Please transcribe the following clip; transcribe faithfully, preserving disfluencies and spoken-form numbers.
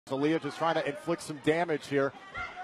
Aliyah just trying to inflict some damage here.